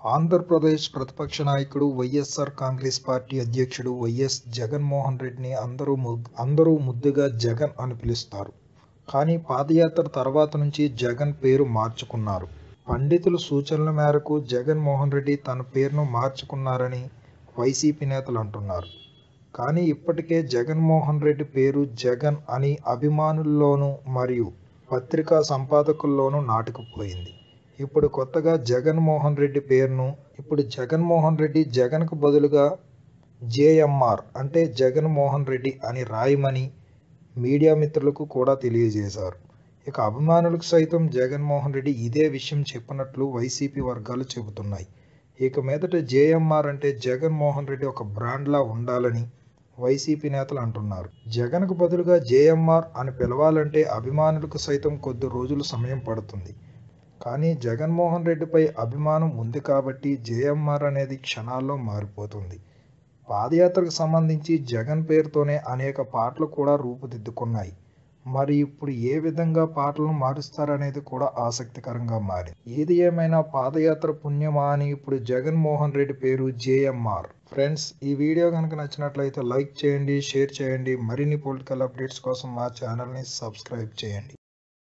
ఆంధ్రప్రదేశ్ ప్రతిపక్ష నాయకుడు, వైఎస్ఆర్ కాంగ్రెస్ పార్టీ అధ్యక్షుడు వైఎస్ జగన్మోహన్ రెడ్డిని అందరూ ముద్దుగా జగన్ అని పిలుస్తారు. కానీ పాదయాత్ర తర్వాత నుంచి జగన్ పేరు మార్చుకున్నారు. పండితుల సూచనల మేరకు జగన్మోహన్ రెడ్డి తన పేరును మార్చుకున్నారని వైసీపీ నేతలు అంటున్నారు. కానీ ఇప్పటికే జగన్మోహన్ రెడ్డి పేరు జగన్ అని అభిమానుల్లోనూ మరియు పత్రికా సంపాదకుల్లోనూ నాటుకుపోయింది. ఇప్పుడు కొత్తగా జగన్మోహన్ రెడ్డి పేరును జగన్మోహన్ రెడ్డి జగన్కు బదులుగా జేఎంఆర్ అంటే జగన్మోహన్ రెడ్డి అని రాయమని మీడియా మిత్రులకు కూడా తెలియజేశారు. ఇక అభిమానులకు సైతం జగన్మోహన్ రెడ్డి ఇదే విషయం చెప్పినట్లు వైసీపీ వర్గాలు చెబుతున్నాయి. ఇక మీదట జేఎంఆర్ అంటే జగన్మోహన్ రెడ్డి ఒక బ్రాండ్లా ఉండాలని వైసీపీ నేతలు అంటున్నారు. జగన్కు బదులుగా జేఎంఆర్ అని పిలవాలంటే అభిమానులకు సైతం కొద్ది రోజులు సమయం పడుతుంది. కానీ జగన్మోహన్ రెడ్డిపై అభిమానం ఉంది కాబట్టి జేఎంఆర్ అనేది క్షణాల్లో మారిపోతుంది. పాదయాత్రకు సంబంధించి జగన్ పేరుతోనే అనేక పాటలు కూడా రూపుదిద్దుకున్నాయి. మరి ఇప్పుడు ఏ విధంగా పాటలను మారుస్తారనేది కూడా ఆసక్తికరంగా మారింది. ఏది ఏమైనా పాదయాత్ర పుణ్యమా అని ఇప్పుడు జగన్మోహన్ రెడ్డి పేరు జేఎంఆర్. ఫ్రెండ్స్, ఈ వీడియో కనుక నచ్చినట్లయితే లైక్ చేయండి, షేర్ చేయండి. మరిన్ని పొలిటికల్ అప్డేట్స్ కోసం మా ఛానల్ని సబ్స్క్రైబ్ చేయండి.